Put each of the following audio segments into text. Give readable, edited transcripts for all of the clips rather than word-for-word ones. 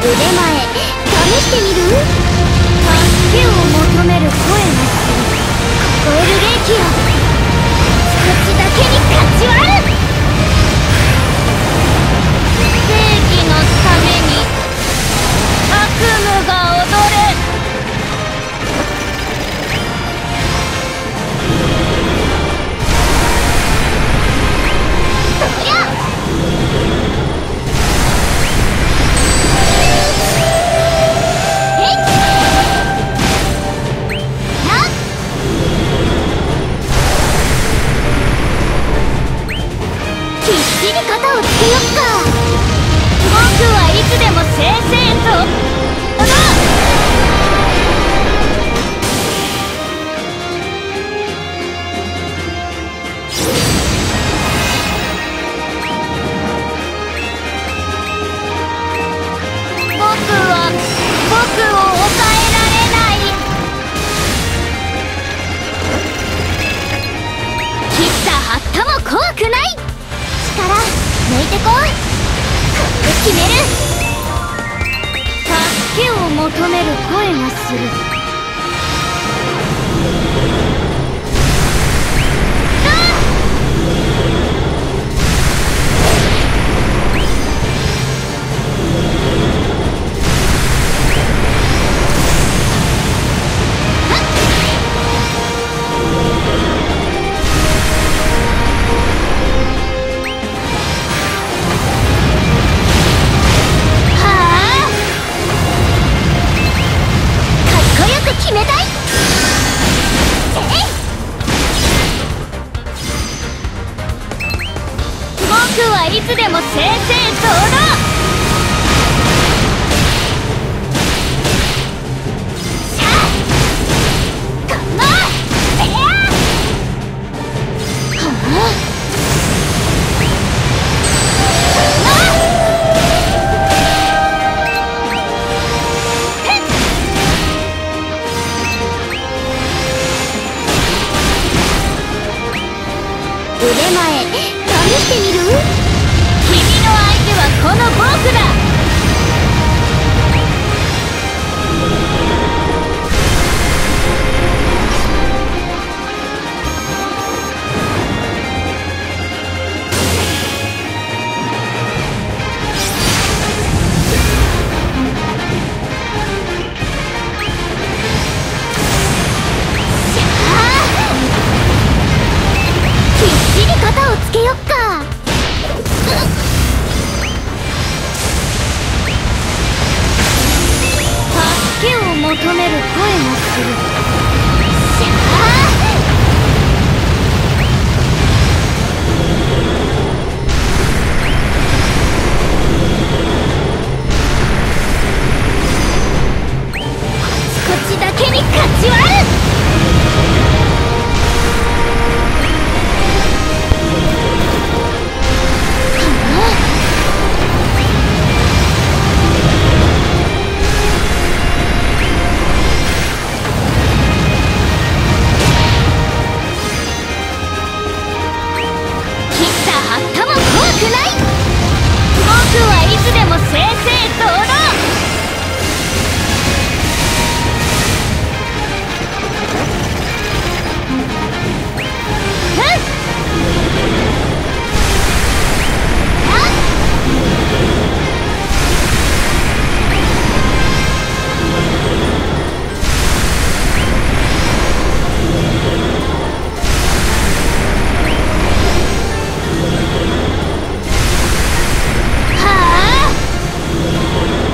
腕前試してみる？助けを求める声がする。聞こえる霊気よ、少しだけに価値はある。正義のために悪夢が踊れ。そりゃ肩をつけよっか。僕はいつでも正々と僕は僕を抑えられない。切った張ったも怖くない。力抜いてこい。これで決める。助けを求める声がする。決めたい。僕はいつでも正々堂々。腕前試してみる？君の相手はこの僕だ。肩をつけよっか。助けを求める声がする。しゃあこっちだけに価値はある。僕はいつでも正々堂々。はあ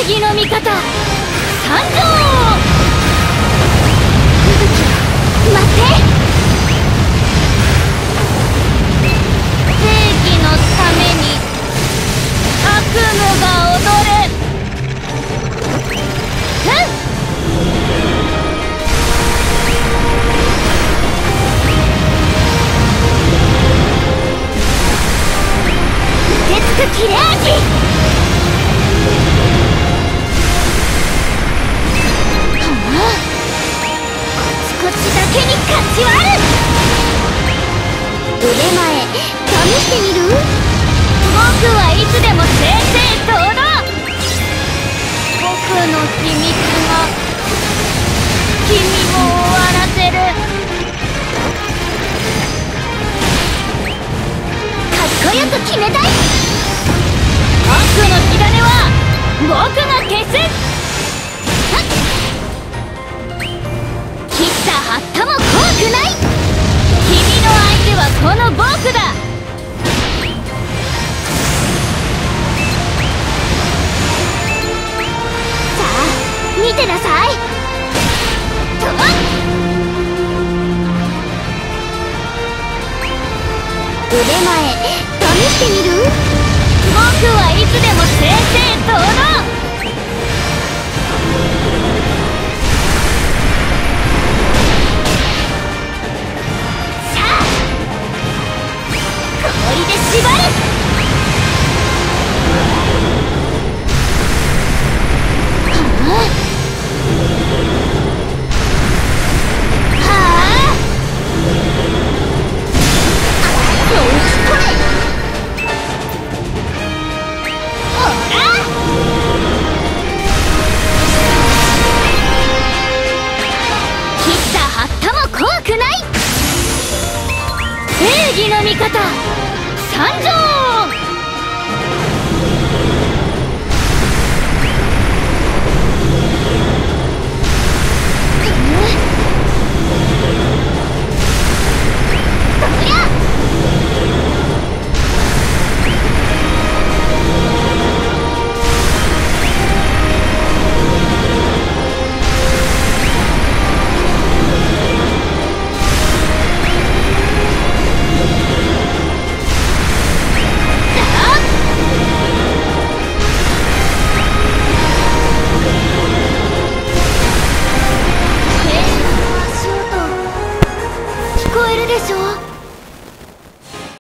義の味方参上。待って。正義のために悪夢が踊れ。受けつく切れ味。こっちだけに勝ちはある。腕前試してみる。僕はいつでも正々堂々。僕の秘密が君も終わらせる。かっこよく決めたい。悪の火種は僕が消す。切った貼ったも怖くない。君の相手はこの僕だ。さあ見てなさい。と腕前試してみる。僕はいつでも正々堂々。氷で縛る。はあ。よしこれ。ほら。切った貼ったも怖くない。正義の味方参上。聞こえるでしょ。